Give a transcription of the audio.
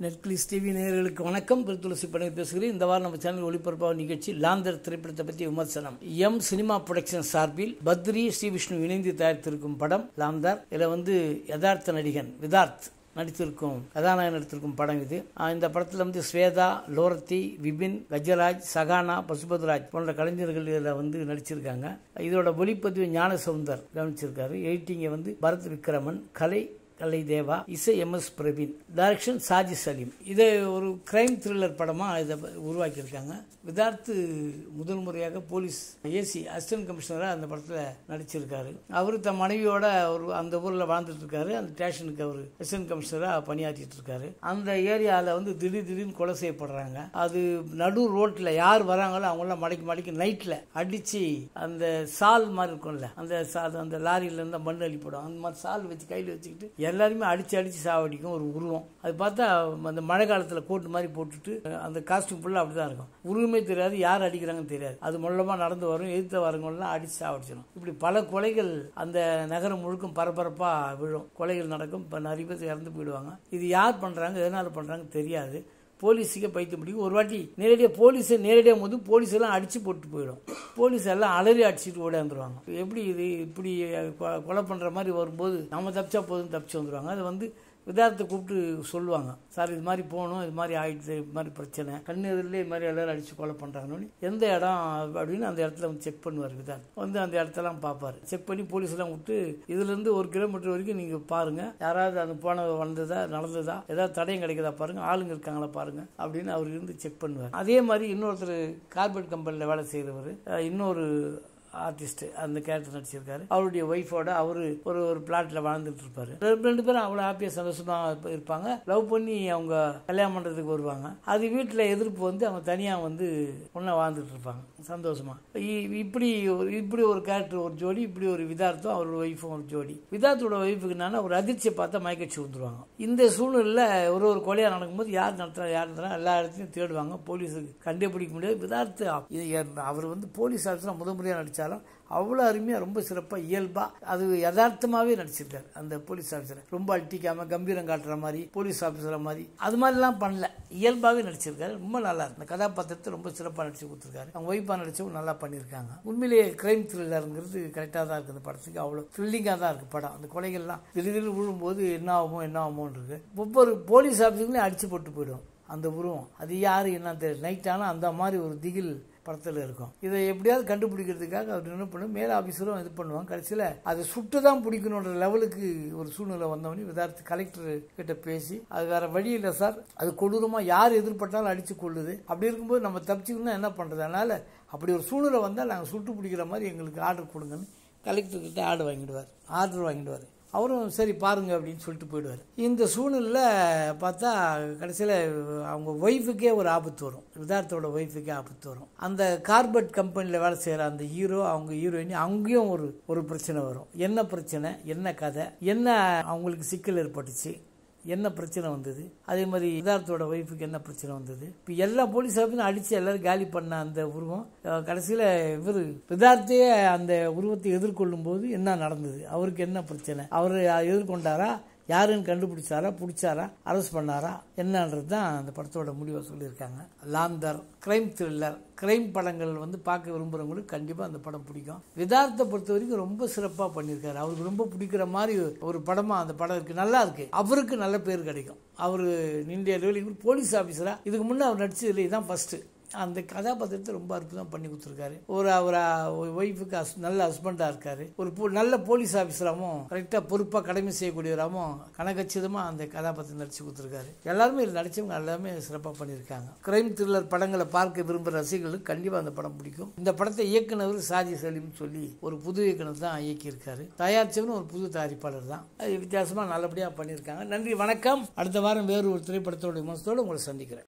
Netflix TV நேயர்களுக்கு வணக்கம். துளசி பண்ணி பேசுகிறேன். இந்த வாரம் நம்ம சேனல் ஒளிபரப்பாக நிகழ்ச்சி லாந்தர் திரைப்படத்தை பற்றி விமர்சனம். எம் சினிமா புரொடக்ஷன் சார்பில் பத்ரி ஸ்ரீவிஷ்ணு இணைந்து தயாரித்திருக்கும் படம் லாந்தர். இதில் யதார்த்த நடிகன் விதார்த் நடித்திருக்கும் கதாநாயகன் நடித்திருக்கும் படம் இது. இந்த படத்தில் ஸ்வேதா, லோரத்தி, விபின், கஜராஜ், சகானா, பசுபத்ராஜ் போன்ற கலைஞர்கள் இதில் நடிச்சிருக்காங்க. இதோட ஒளிப்பதிவு ஞான சவுந்தர் கவனிச்சிருக்காரு. எடிட்டிங்கை பரத் விக்ரமன், கலை தேவா, இசை MS பிரவீன், டைரக்ஷன் சாஜி சலீம். இதை ஒரு கிரைம் த்ரில்லர் படமாக இதை உருவாக்கியிருக்காங்க. விதார்த்து முதல் முறையாக போலீஸ் ஏசி அசிஸ்டன்ட் கமிஷனராக அந்த படத்தில் நடிச்சிருக்காரு. அவர் தன் மனைவியோட அந்த ஊரில் வாழ்ந்துட்டு இருக்காரு. அந்த ஸ்டேஷனுக்கு அவர் அசிஸ்டன்ட் கமிஷனராக பணியாற்றிட்டு இருக்காரு. அந்த ஏரியாவில் திடீர்னு கொலை செய்யப்படுறாங்க. அது நடு ரோட்டில் யார் வராங்களோ அவங்களாம் மடக்கி நைட்டில் அடித்து அந்த சால் மாதிரி இருக்கும்ல, அந்த லாரியில இருந்து மண் அள்ளிப்படும். அந்த மாதிரி சால் வச்சு கையில் வச்சுக்கிட்டு எல்லாருமே அடிச்சு சாவடிக்கும் ஒரு உருவம். அது பார்த்தா அந்த மழை காலத்தில் கோட்டு மாதிரி போட்டுட்டு அந்த காஸ்டியூம் ஃபுல்லாக அப்படி தான் இருக்கும். உருவமே தெரியாது, யார் அடிக்கிறாங்கன்னு தெரியாது. அது மூலமாக நடந்து வரும், எதிர்த்து வரவங்கலாம் அடிச்சு சாவடிச்சிடும். இப்படி பல கொலைகள் அந்த நகரம் முழுக்கும் பரபரப்பாக விழும். கொலைகள் நடக்கும். இப்போ நிறைய பேர் இறந்து போயிடுவாங்க. இது யார் பண்ணுறாங்க, எதனால் பண்ணுறாங்க தெரியாது. போலீஸுக்கே பைத்தியம் பிடிக்கும். ஒரு வாட்டி நேரடியாக போது போலீஸ் எல்லாம் அடிச்சு போட்டு போயிடும். போலீஸ் எல்லாம் அலறி அடிச்சுட்டு ஓடியாந்துருவாங்க. எப்படி இது இப்படி கொலை பண்ற மாதிரி வரும்போது நம்ம தப்பிச்சா போதும் தப்பிச்சு வந்துருவாங்க. அது விதார்த்தை கூப்பிட்டு சொல்லுவாங்க, சார் இது மாதிரி போகணும், இது மாதிரி ஆயிடுச்சு, இது மாதிரி பிரச்சனை, கண்ணெதிரிலே இது மாதிரி எல்லாரும் அடிச்சு கொலை பண்றாங்கன்னு எந்த இடம் அப்படின்னு அந்த இடத்துல செக் பண்ணுவார். விதார்த் அந்த இடத்தெல்லாம் பார்ப்பாரு. செக் பண்ணி போலீஸ் எல்லாம் விட்டு இதுலேருந்து 1 கிலோமீட்டர் வரைக்கும் நீங்க பாருங்க, யாராவது அந்த போன வந்ததா நடந்ததா, ஏதாவது தடயம் கிடைக்குதா பாருங்க, ஆளுங்க இருக்காங்களா பாருங்க அப்படின்னு அவர் செக் பண்ணுவார். அதே மாதிரி இன்னொருத்தர் கார்பரேட் கம்பெனியில் வேலை செய்கிறவர், இன்னொரு ஆர்டிஸ்ட் அந்த கேரக்டர் நடிச்சிருக்காரு. அவருடைய ஒய்ஃபோட அவரு ஒரு பிளாட்ல வாழ்ந்துட்டு இருப்பாரு. 2 பேரும் அவ்வளவு ஹாப்பியா சந்தோஷமா இருப்பாங்க. லவ் பண்ணி அவங்க கல்யாணம் பண்றதுக்கு வருவாங்க. அது வீட்டுல எதிர்ப்பு அவங்க தனியா ஒன்னா வாழ்ந்துட்டு இருப்பாங்க சந்தோஷமா. இப்படி ஒரு கேரக்டர் ஒரு ஜோடி, இப்படி ஒரு விதார்த்தம் அவரோட ஒய்ஃபும் ஒரு ஜோடி. விதார்த்தோட ஒய்ஃபுக்கு என்னன்னா ஒரு அதிர்ச்சியை பார்த்தா மயக்கடிச்சு வந்துருவாங்க. இந்த சூழ்நிலையில ஒரு கொலையா நடக்கும்போது யார் நடத்துறா எல்லா இடத்தையும் தேடுவாங்க. போலீஸுக்கு கண்டுபிடிக்க முடியாது. விதார்த்து அவர் போலீஸ் ஆஃபீஸர் முதன்முறையா நடிச்சு அவ்வளவு அருமையா ரொம்ப சிறப்பா இயல்பா அது யதார்த்தமாவே நடிச்சிருக்காரு. அந்த போலீஸ் ஆபீசர் ரொம்ப அட்டிக்காம கம்பீரம் காட்டுற மாதிரி, போலீஸ் ஆபீசர் மாதிரி அது மாதிரி எல்லாம் பண்ணல, இயல்பாவே நடிச்சிருக்காரு. ரொம்ப நல்லா இருக்கு. அந்த கதாபாத்திரத்தை ரொம்ப சிறப்பா நடிச்சு கொடுத்திருக்காரு. அவங்க ஒய்ஃபா நடிச்சவங்க நல்லா பண்ணிருக்காங்க. உண்மையிலேயே கிரைம் த்ரில்லருங்கிறது கரெக்டா தான் இருக்கு. இந்த படத்துக்கு அவ்வளவு த்ரில்லிங்கா தான் இருக்கு படம். அந்த கொலைகள்லாம் திடீர்னு விழும்போது என்ன ஆகுமோ இருக்கு. ஒவ்வொரு போலீஸ் ஆபீசர்களையும் அடிச்சு போட்டு போயிடும் அந்த உருவம். அது யாரு என்ன தெரியும். நைட் ஆனா அந்த மாதிரி ஒரு திகில் படத்தில் இருக்கும். இதை எப்படியாவது கண்டுபிடிக்கிறதுக்காக அவர் என்ன பண்ணும், மேல ஆபீசரும் இது பண்ணுவாங்க. கடைசியில் அதை சுட்டுதான் பிடிக்கணுன்ற லெவலுக்கு ஒரு சூழ்நிலை வந்தவனே விதார்த்து கலெக்டர் கிட்ட பேசி, அது வேற வழி இல்லை சார், அது கொடூரமா யார் எதிர்பட்டாலும் அடிச்சு கொள்ளுது, அப்படி இருக்கும்போது நம்ம தப்பிச்சுக்கணும்னா என்ன பண்றது, அதனால அப்படி ஒரு சூழ்நிலை வந்தால் நாங்கள் சுட்டு பிடிக்கிற மாதிரி எங்களுக்கு ஆர்டர் கொடுங்கன்னு கலெக்டர் கிட்ட ஆர்டர் வாங்கிடுவார். அவரும் சரி பாருங்க அப்படின்னு சொல்லிட்டு போயிடுவார். இந்த சூழ்நிலையில் பார்த்தா கடைசியில் அவங்க ஒய்ஃபுக்கே ஒரு ஆபத்து வரும். விதார்த்தோட ஒய்ஃபுக்கே ஆபத்து வரும். அந்த கார்பரேட் கம்பெனியில் வேலை செய்கிற அந்த ஹீரோ, அவங்க ஹீரோயினி, அங்கேயும் ஒரு பிரச்சனை வரும். என்ன பிரச்சனை, என்ன கதை, என்ன அவங்களுக்கு சிக்கல் ஏற்பட்டுச்சு, என்ன பிரச்சனை வந்தது, அதே மாதிரி விதார்த்தோட ஒய்ஃபுக்கு என்ன பிரச்சனை வந்தது. இப்போ எல்லா போலீஸ் ஆஃபீஸரும் அடிச்சு எல்லாரும் காலி பண்ண அந்த உருவம் கடைசியில் விதார்த்தையே அந்த உருவத்தை எதிர்கொள்ளும் போது என்ன நடந்தது, அவருக்கு என்ன பிரச்சனை, அவர் எதிர்கொண்டாரா, யாருன்னு கண்டுபிடிச்சாரா, பிடிச்சாரா, அரெஸ்ட் பண்ணாரா, என்னன்றது தான் அந்த படத்தோட முடிவை சொல்லியிருக்காங்க. லாந்தர் கிரைம் த்ரில்லர், கிரைம் படங்கள் பார்க்க விரும்புறவங்களுக்கு கண்டிப்பா அந்த படம் பிடிக்கும். விதார்த்தை பொறுத்த வரைக்கும் ரொம்ப சிறப்பா பண்ணியிருக்காரு. அவருக்கு ரொம்ப பிடிக்கிற மாதிரி ஒரு படமா அந்த படம் இருக்கு. நல்லா இருக்கு. அவருக்கு நல்ல பேர் கிடைக்கும். அவரு இந்திய லெவலில் போலீஸ் ஆபீசரா இதுக்கு முன்னே அவர் நடிச்சதுல இதுதான் ஃபர்ஸ்ட். அந்த கதாபாத்திரத்தை ரொம்ப அற்புதம் பண்ணி கொடுத்துருக்காரு. அவர் ஒய்ஃபுக்கு நல்ல ஹஸ்பண்டா இருக்காரு. ஒரு நல்ல போலீஸ் ஆபீசராகவும் கரெக்டா பொறுப்பா கடமை செய்யக்கூடியவராகவும் கனகச்சிதமா அந்த கதாபாத்திரம் நடிச்சு கொடுத்துருக்காரு. எல்லாருமே நடிச்சவங்க எல்லாமே சிறப்பா பண்ணியிருக்காங்க. கிரைம் த்ரில்லர் படங்களை பார்க்க விரும்புகிற ரசிகர்களுக்கு கண்டிப்பா அந்த படம் பிடிக்கும். இந்த படத்தை இயக்குனர் சாஜி சலீம் சொல்லி ஒரு புது இயக்குனர் தான் இயக்கியிருக்காரு. தயாரிச்சவனும் ஒரு புது தயாரிப்பாளர் தான். வித்தியாசமா நல்லபடியா பண்ணியிருக்காங்க. நன்றி, வணக்கம். அடுத்த வாரம் வேறு ஒரு திரைப்படத்தோட விமர்சனத்தோடு உங்களை சந்திக்கிறேன்.